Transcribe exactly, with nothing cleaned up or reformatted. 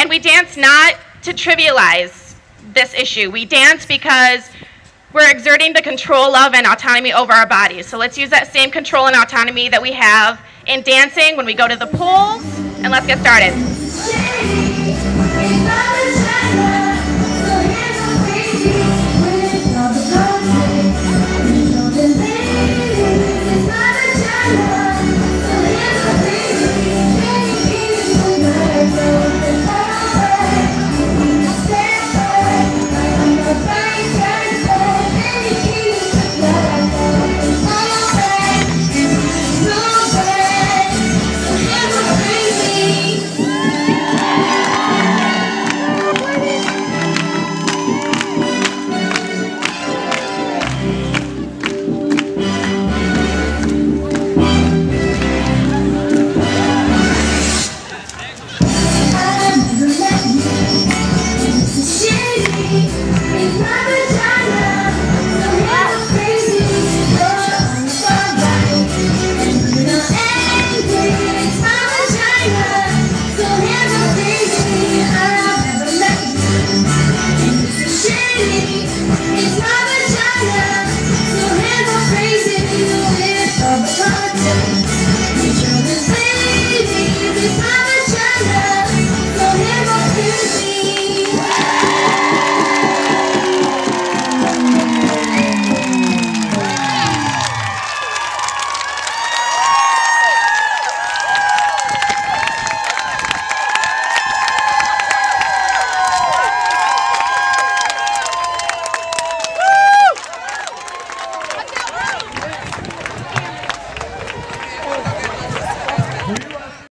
And we dance not to trivialize this issue. We dance because we're exerting the control of and autonomy over our bodies. So let's use that same control and autonomy that we have in dancing when we go to the pools, and let's get started.